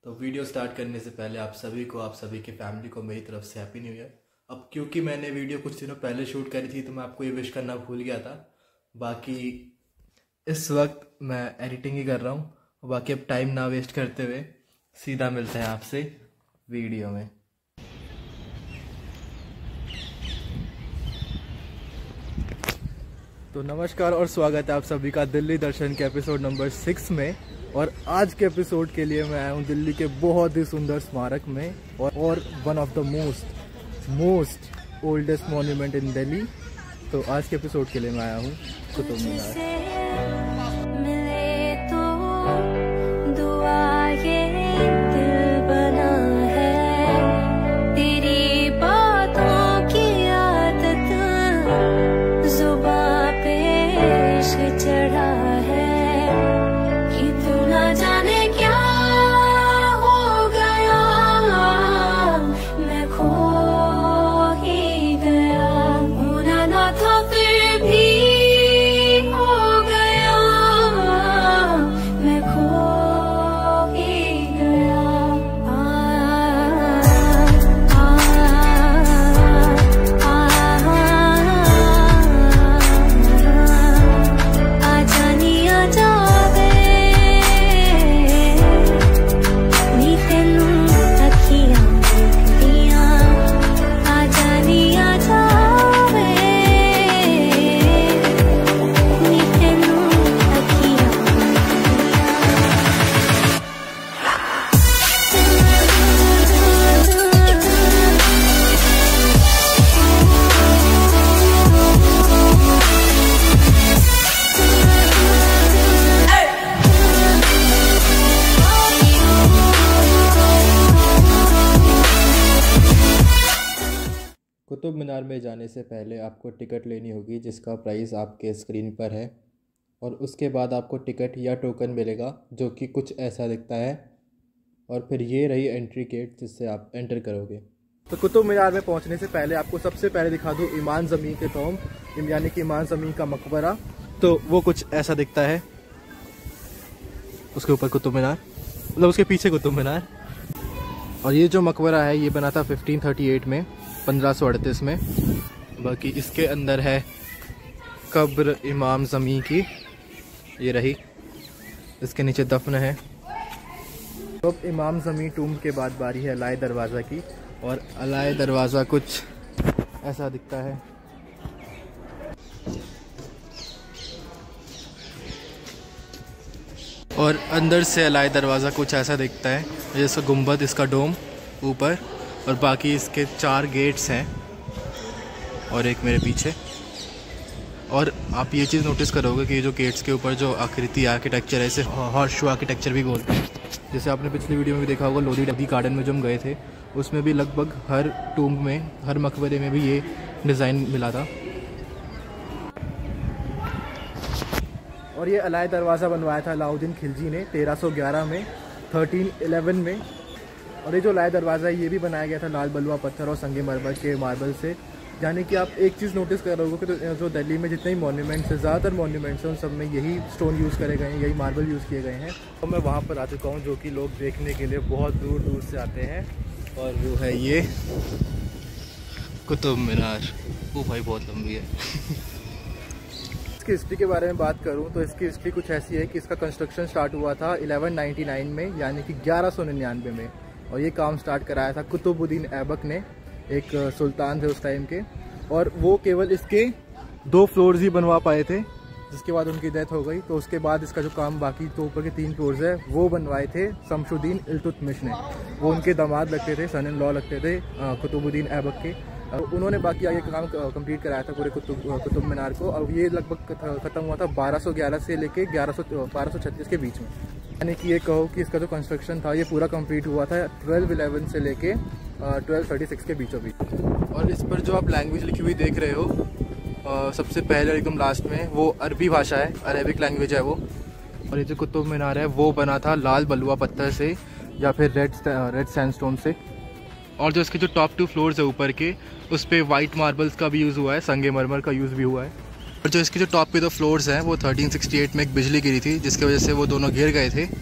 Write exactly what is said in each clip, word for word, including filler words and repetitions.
तो video start करने से पहले आप सभी को, आप सभी के फैमिली को मेरी तरफ से हैप्पी न्यू ईयर। अब क्योंकि मैंने वीडियो कुछ दिनों पहले शूट करी थी तो मैं आपको ये विश करना भूल गया था। बाकी इस वक्त मैं एडिटिंग ही कर रहा हूँ। बाकी अब टाइम ना वेस्ट करते हुए सीधा मिलते हैं आपसे वीडियो में। तो नमस्कार और स्वागत है आप सभी का दिल्ली दर्शन के एपिसोड नंबर सिक्स में। और आज के एपिसोड के लिए मैं आया हूँ दिल्ली के बहुत ही सुंदर स्मारक में और one of the most most oldest monument in Delhi. तो आज के एपिसोड के लिए मैं आया हूँ कुतुब मीनार। कुतुब मीनार में जाने से पहले आपको टिकट लेनी होगी जिसका प्राइस आपके स्क्रीन पर है। और उसके बाद आपको टिकट या टोकन मिलेगा जो कि कुछ ऐसा दिखता है। और फिर ये रही एंट्री गेट जिससे आप एंटर करोगे। तो कुतुब मीनार में पहुंचने से पहले आपको सबसे पहले दिखा दूँ इमाम ज़मीन के टॉम्ब, यानी कि इमाम ज़मीन का मकबरा। तो वो कुछ ऐसा दिखता है। उसके ऊपर कुतुब मीनार, मतलब उसके पीछे कुतुब मीनार। और ये जो मकबरा है ये बना था फिफ्टीन थर्टी एट में, पंद्रह सौ अड़तीस में। बाकी इसके अंदर है कब्र इमाम ज़मी की, ये रही। इसके नीचे दफन है। तो इमाम ज़मी टूम के बाद बारी है अलाए दरवाज़ा की। और अलाए दरवाज़ा कुछ ऐसा दिखता है। और अंदर से अलाए दरवाज़ा कुछ ऐसा दिखता है, जैसा गुंबद, इसका डोम ऊपर। और बाकी इसके चार गेट्स हैं और एक मेरे पीछे। और आप ये चीज़ नोटिस करोगे कि ये जो गेट्स के ऊपर जो आकृति आर्किटेक्चर है, इसे हॉर्स शू आर्किटेक्चर भी बोलते हैं। जैसे आपने पिछली वीडियो में भी देखा होगा, लोधी डबी गार्डन में जो हम गए थे उसमें भी लगभग हर टूम्ब में, हर मकबरे में भी ये डिज़ाइन मिला था। और ये अलाए दरवाज़ा बनवाया था अलाउद्दीन खिलजी ने तेरह सौ ग्यारह में, थर्टीन इलेवन में। और ये जो अलाए दरवाज़ा है ये भी बनाया गया था लाल बलुआ पत्थर और संगे मरमर के मार्बल से। यानी कि आप एक चीज़ नोटिस कर रहे हो कि तो जो दिल्ली में जितने ही मॉन्यूमेंट्स हैं, ज़्यादातर मॉन्यूमेंट्स हैं, उन सब में यही स्टोन यूज़ करे गए हैं, यही मार्बल यूज़ किए गए हैं। तो मैं वहाँ पर आ चुका हूँ जो कि लोग देखने के लिए बहुत दूर दूर से आते हैं। और वो है ये कुतुब मीनार। वो भाई बहुत लंबी है। इसकी हिस्ट्री के बारे में बात करूं तो इसकी हिस्ट्री कुछ ऐसी है कि इसका कंस्ट्रक्शन स्टार्ट हुआ था ग्यारह सौ निन्यानवे में, यानी कि ग्यारह सौ निन्यानवे में। और ये काम स्टार्ट कराया था कुतुबुद्दीन ऐबक ने, एक सुल्तान थे उस टाइम के। और वो केवल इसके दो फ्लोर्स ही बनवा पाए थे, जिसके बाद उनकी डेथ हो गई। तो उसके बाद इसका जो काम बाकी तो ऊपर के तीन फ्लोर्स है वो बनवाए थे शमशुद्दीन इल्तुतमिश ने। वो उनके दामाद लगते थे, सन इन लॉ लगते थे कुतुबुद्दीन ऐबक के। उन्होंने बाकी आगे काम कंप्लीट कराया था पूरे कुतुब कुतुब मीनार को। और ये लगभग ख़त्म हुआ था बारह सौ ग्यारह से लेके ग्यारह सौ बारह सौ छत्तीस के बीच में। यानी कि ये कहो कि इसका जो कंस्ट्रक्शन था ये पूरा कंप्लीट हुआ था ट्वेल्व इलेवन से लेके ट्वेल्व थर्टी सिक्स के बीचों बीच। और इस पर जो आप लैंग्वेज लिखी हुई देख रहे हो, आ, सबसे पहले एकदम लास्ट में वो अरबी भाषा है, अरेबिक लैंग्वेज है वो। और ये जो कुतुब मीनार है वो बना था लाल बलुआ पत्थर से या फिर रेड रेड सैंडस्टोन से। और जो इसके जो टॉप टू फ्लोर्स है ऊपर के, उस पर वाइट मार्बल्स का भी यूज़ हुआ है, संगे मरमर का यूज़ भी हुआ है। और जो इसके जो टॉप पे दो फ्लोर्स हैं वो थर्टीन सिक्सटी एट में एक बिजली गिरी थी जिसकी वजह से वो दोनों गिर गए थे।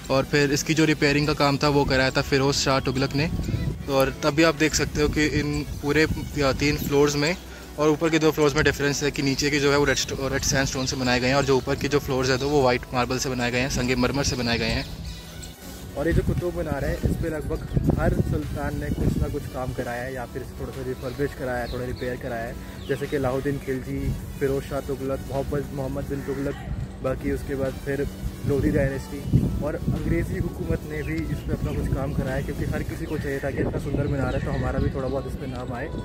और फिर इसकी जो रिपेयरिंग का काम था वो कराया था फ़िरोज़ शाह तुगलक ने। और तभी आप देख सकते हो कि इन पूरे तीन फ्लोर्स में और ऊपर के दो फ्लोर्स में डिफरेंस है कि नीचे के जो है वो रेड रेड सैंडस्टोन से बनाए गए हैं और जो ऊपर के जो फ्लोर्स है तो वो वाइट मार्बल से बनाए गए हैं, संगमरमर से बनाए गए हैं। और ये जो कुतुब मीनार है इस पर लगभग हर सुल्तान ने कुछ ना कुछ काम कराया है या फिर इसे थोड़ा सा रिफर्बिश कराया है, थोड़ा रिपेयर कराया है। जैसे कि अलाउद्दीन खिलजी, फ़िरोज़ शाह तुगलक, मोहम्मद मोहम्मद बिन तुगलक, बाकी उसके बाद फिर लोधी डायनेस्टी और अंग्रेज़ी हुकूमत ने भी इस पर अपना कुछ काम कराया, क्योंकि हर किसी को चाहिए था कि इतना सुंदर मीनार है तो हमारा भी थोड़ा बहुत इस पर नाम आए।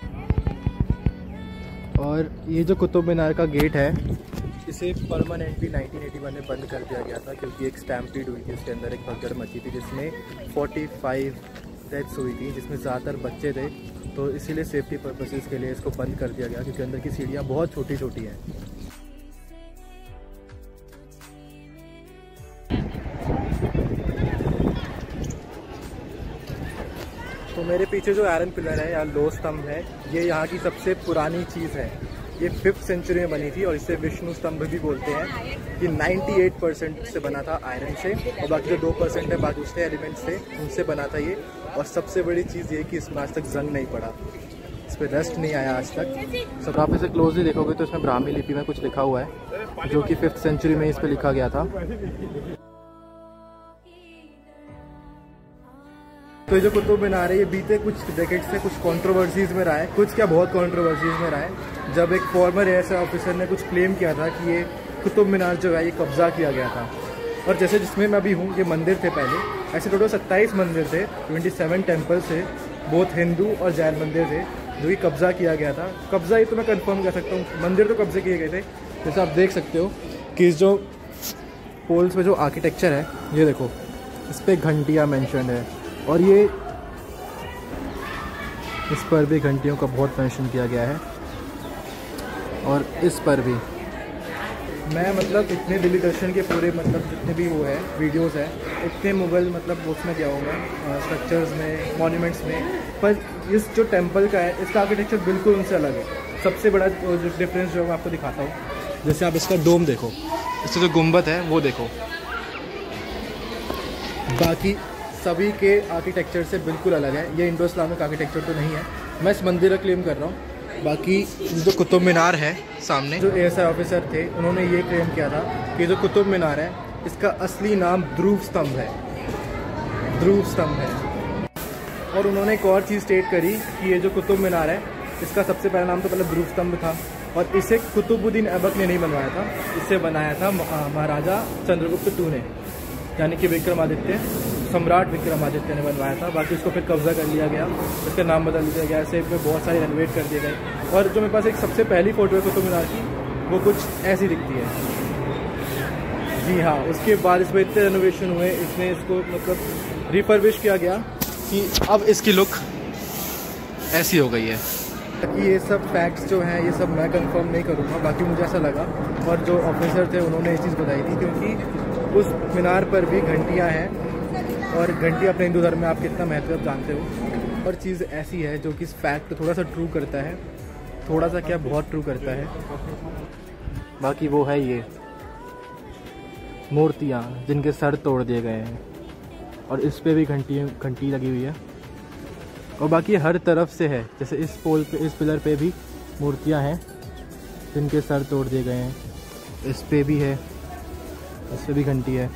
और ये जो कुतुब मीनार का गेट है इसे परमानेंटली नाइनटीन एटी वन में बंद कर दिया गया था, क्योंकि एक स्टैम्पीड हुई थी, उसके अंदर एक भगदड़ मची थी जिसमें पैंतालीस डेथ्स हुई थी, जिसमें ज़्यादातर बच्चे थे। तो इसीलिए सेफ्टी पर्पसेस के लिए इसको बंद कर दिया गया, क्योंकि अंदर की सीढ़ियाँ बहुत छोटी छोटी हैं। तो मेरे पीछे जो आयरन पिलर है या लो स्तंभ है, ये यहाँ की सबसे पुरानी चीज़ है। ये फिफ्थ सेंचुरी में बनी थी और इसे विष्णु स्तंभ भी बोलते हैं। ये अट्ठानवे परसेंट से बना था आयरन से और बाकी जो दो परसेंट है बाकी दूसरे एलिमेंट्स थे उनसे बना था ये। और सबसे बड़ी चीज़ ये कि इसमें आज तक जंग नहीं पड़ा, इस पर रस्ट नहीं आया आज तक। सब आप इसे क्लोजली देखोगे तो इसमें ब्राह्मी लिपि में कुछ लिखा हुआ है जो कि फिफ्थ सेंचुरी में इस पर लिखा गया था। तो ये जो कुतुब मीनार है ये बीते कुछ डेकेड से कुछ कंट्रोवर्सीज में रहा है, कुछ क्या बहुत कंट्रोवर्सीज में रहा है। जब एक फॉर्मर एयर ऑफिसर ने कुछ क्लेम किया था कि ये कुतुब मीनार जो है ये कब्जा किया गया था। और जैसे जिसमें मैं अभी हूँ ये मंदिर थे पहले, ऐसे टोटल सत्ताईस मंदिर थे, सत्ताईस टेम्पल्स थे, बहुत हिंदू और जैन मंदिर थे जो कि कब्जा किया गया था। कब्जा ये तो मैं कंफर्म कर सकता हूँ, मंदिर तो कब्जे किए गए थे। जैसे आप देख सकते हो कि इस जो पोल्स में जो आर्किटेक्चर है ये देखो, इस पर घंटियाँ मैंशन है और ये इस पर भी घंटियों का बहुत मेंशन किया गया है और इस पर भी। मैं मतलब इतने दिल्ली दर्शन के पूरे मतलब जितने भी वो है वीडियोस है इतने मुगल मतलब उसमें गया हूँ मैं, स्ट्रक्चर्स में, मॉन्यूमेंट्स में, पर इस जो टेंपल का है इसका आर्किटेक्चर बिल्कुल उनसे अलग है। सबसे बड़ा जो डिफरेंस जो मैं आपको दिखाता हूँ, जैसे आप इसका डोम देखो, इसका जो गुंबद है वो देखो, बाकी सभी के आर्किटेक्चर से बिल्कुल अलग है। ये इंडो इस्लामिक आर्किटेक्चर तो नहीं है, मैं इस मंदिर का क्लेम कर रहा हूँ। बाकी जो कुतुब मीनार है सामने, जो एएसआई ऑफिसर थे उन्होंने ये क्लेम किया था कि जो कुतुब मीनार है इसका असली नाम ध्रुव स्तंभ है, ध्रुव स्तंभ है। और उन्होंने एक और चीज़ स्टेट करी कि ये जो कुतुब मीनार है इसका सबसे पहला नाम तो पहले ध्रुव स्तंभ था और इसे कुतुबुद्दीन ऐबक ने नहीं बनवाया था, इसे बनाया था महाराजा चंद्रगुप्त टू ने, यानी कि विक्रमादित्य, सम्राट विक्रमादित्य ने बनवाया था। बाकी उसको फिर कब्जा कर लिया गया, इसका नाम बदल दिया गया, ऐसे में बहुत सारे रेनोवेट कर दिए गए। और जो मेरे पास एक सबसे पहली फ़ोटो है कुतुब मीनार की, वो कुछ ऐसी दिखती है। जी हाँ, उसके बाद इसमें इतने रेनोवेशन हुए, इसमें इसको मतलब रिफर्बिश किया गया कि अब इसकी लुक ऐसी हो गई है। कि ये सब फैक्ट्स जो हैं ये सब मैं कंफर्म नहीं करूँगा, बाकी मुझे ऐसा लगा। और जो ऑफिसर थे उन्होंने ये चीज़ बताई थी, क्योंकि उस मीनार पर भी घंटियाँ हैं और घंटी अपने हिंदू धर्म में आप कितना महत्व जानते हो। और चीज़ ऐसी है जो कि इस फैक्ट थोड़ा सा ट्रू करता है, थोड़ा सा क्या बहुत ट्रू करता है। बाकी वो है ये मूर्तियाँ जिनके सर तोड़ दिए गए हैं और इस पे भी घंटी घंटी लगी हुई है। और बाकी हर तरफ से है, जैसे इस पोल पे, इस पिलर पे भी मूर्तियाँ हैं जिनके सर तोड़ दिए गए हैं, इस पे भी है, इस पे भी घंटी है।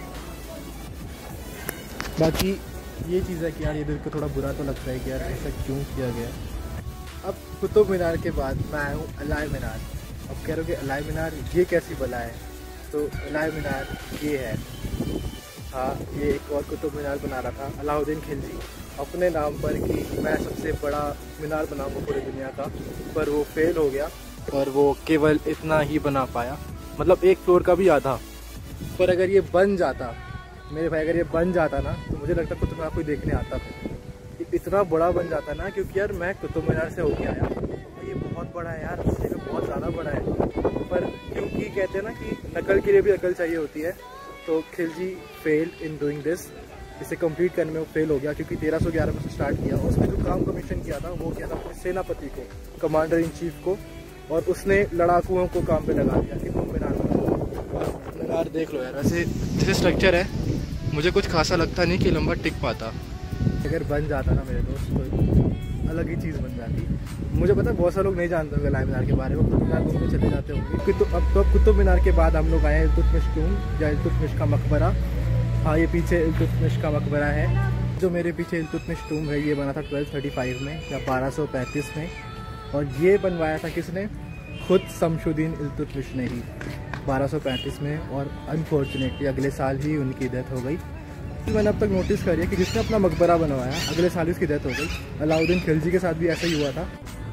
बाकी ये चीज़ है कि यार ये दिल को थोड़ा बुरा तो लगता है कि यार ऐसा क्यों किया गया। अब कुतुब मीनार के बाद मैं आया हूँ अलाई मीनार। अब कह रहे हो कि अलाई मीनार ये कैसी बला है, तो अलाई मीनार ये है। हाँ, ये एक और कुतुब मीनार बना रहा था अलाउद्दीन खिलजी अपने नाम पर कि मैं सबसे बड़ा मीनार बनाऊंगा पूरी दुनिया का, पर वो फेल हो गया और वो केवल इतना ही बना पाया, मतलब एक फ्लोर का भी आधा। पर अगर ये बन जाता मेरे भाई, अगर ये बन जाता ना तो मुझे लगता कुतुब मीनार कोई देखने आता फिर, ये इतना बड़ा बन जाता ना। क्योंकि यार मैं कुतुब मीनार से होके आया, ये बहुत बड़ा है यार, उससे तो बहुत ज़्यादा बड़ा है। पर क्योंकि कहते हैं ना कि नकल के लिए भी अकल चाहिए होती है, तो Khilji fail in doing this, इसे कंप्लीट करने में वो फेल हो गया। क्योंकि तेरह सौ ग्यारह में से स्टार्ट किया, उसने जो काम कमीशन किया था वो किया था अपने सेनापति को, कमांडर इन चीफ को, और उसने लड़ाकुओं को काम पे लगा दिया कि तुम मीनार बनाओ। मीनार देख लो यार, वैसे जैसे स्ट्रक्चर है मुझे कुछ खासा लगता नहीं कि लंबा टिक पाता। अगर बन जाता ना मेरे दोस्त तो अलग ही चीज़ बन जाती। मुझे पता है बहुत सारे लोग नहीं जानते होंगे लाल मीनार के बारे में, कुतुब मीनार घूमने चले जाते होंगे। तो अब तो कुतुब मीनार के बाद हम लोग आए इल्तुतमिश टूम या इल्तुतमिश का मकबरा। हाँ, ये पीछे इल्तुतमिश का मकबरा है। जो मेरे पीछे इल्तुतमिश टूम है ये बना था ट्वेल्व थर्टी फाइव में या बारह सौ पैंतीस में, और ये बनवाया था किसने? खुद शमशुद्दीन इल्तुतमिश ने ही बारह सौ पैंतीस में। और अनफॉर्चुनेटली अगले साल ही उनकी डेथ हो गई। मैंने अब तक नोटिस करी है कि जिसने अपना मकबरा बनवाया अगले साल उसकी डेथ हो गई। अलाउद्दीन खिलजी के साथ भी ऐसा ही हुआ था।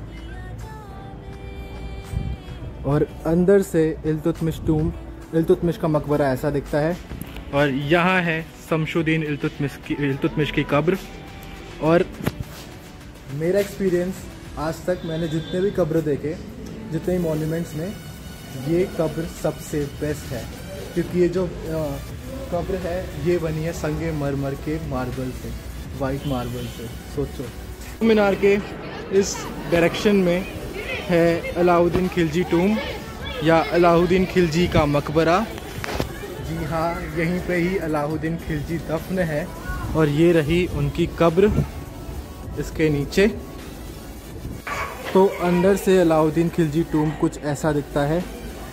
और अंदर से इल्तुतमिश टूम, इल्तुतमिश का मकबरा ऐसा दिखता है। और यहाँ है शमशुद्दीन इल्तुतमिश की इल्तुतमिश की कब्र। और मेरा एक्सपीरियंस आज तक मैंने जितने भी कब्र देखे, जितने भी मॉन्यूमेंट्स में, ये कब्र सबसे बेस्ट है। क्योंकि ये जो कब्र है ये बनी है संगे मरमर के मार्बल से, वाइट मार्बल से। सोचो, मीनार के इस डायरेक्शन में है अलाउद्दीन खिलजी टूम या अलाउद्दीन खिलजी का मकबरा। जी हाँ, यहीं पे ही अलाउद्दीन खिलजी दफन है। और ये रही उनकी कब्र इसके नीचे। तो अंदर से अलाउद्दीन खिलजी टूम कुछ ऐसा दिखता है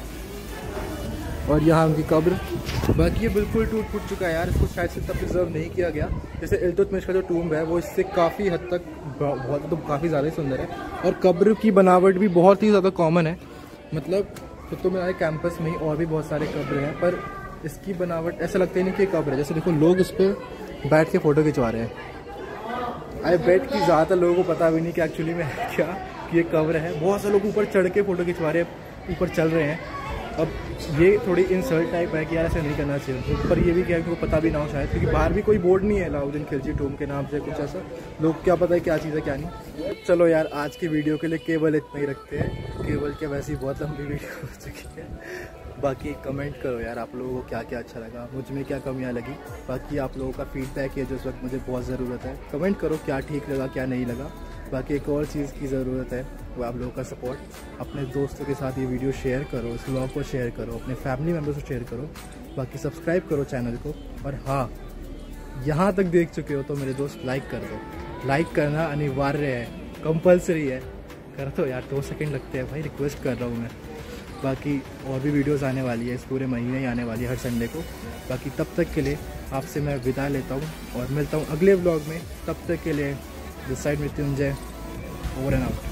और यहाँ उनकी कब्र। बाकी ये बिल्कुल टूट फूट चुका है यार, इसको शायद से तब प्रिजर्व नहीं किया गया। जैसे इल्तुतमिश का जो टूम है वो इससे काफ़ी हद तक बहुत तो काफ़ी ज़्यादा ही सुंदर है। और कब्र की बनावट भी बहुत ही ज़्यादा कॉमन है। मतलब कुतुब मीनार कैंपस में ही और भी बहुत सारे कब्र हैं, पर इसकी बनावट ऐसा लगता ही नहीं कि कब्र है। जैसे देखो, लोग इस पर बैठ के फ़ोटो खिंचवा रहे हैं। आई बेट कि ज़्यादातर लोगों को पता भी नहीं कि एक्चुअली में क्या कि ये कब्र है। बहुत से लोग ऊपर चढ़ के फ़ोटो खिंचवा रहे हैं, ऊपर चल रहे हैं। अब ये थोड़ी इंसल्ट टाइप है कि यार ऐसे नहीं करना चाहिए। पर ये भी क्या है कि उनको पता भी ना हो शायद, क्योंकि बाहर भी कोई बोर्ड नहीं है अलाउद्दीन खिलजी टूम के नाम से कुछ ऐसा। लोग क्या पता है क्या चीज़ है क्या नहीं। चलो यार, आज की वीडियो के लिए केवल इतना ही रखते हैं। केवल क्या, वैसे ही बहुत लंबी वीडियो हो चुकी है। बाकी कमेंट करो यार आप लोगों को क्या क्या अच्छा लगा, मुझ में क्या कमियाँ लगी। बाकी आप लोगों का फीडबैक है जो इस वक्त मुझे बहुत ज़रूरत है। कमेंट करो क्या ठीक लगा क्या नहीं लगा। बाकी एक और चीज़ की ज़रूरत है वो आप लोगों का सपोर्ट। अपने दोस्तों के साथ ये वीडियो शेयर करो, इस व्लॉग को शेयर करो, अपने फैमिली मेम्बर्स को शेयर करो। बाकी सब्सक्राइब करो चैनल को। और हाँ, यहाँ तक देख चुके हो तो मेरे दोस्त लाइक कर दो। लाइक करना अनिवार्य है, कंपलसरी है। कर दो यार, दो सेकंड लगते हैं भाई, रिक्वेस्ट कर रहा हूँ मैं। बाकी और भी वीडियोस आने वाली है, इस पूरे महीने ही आने वाली है हर संडे को। बाकी तब तक के लिए आपसे मैं विदा लेता हूँ और मिलता हूँ अगले व्लॉग में। तब तक के लिए this side Mrityunjay, over and out.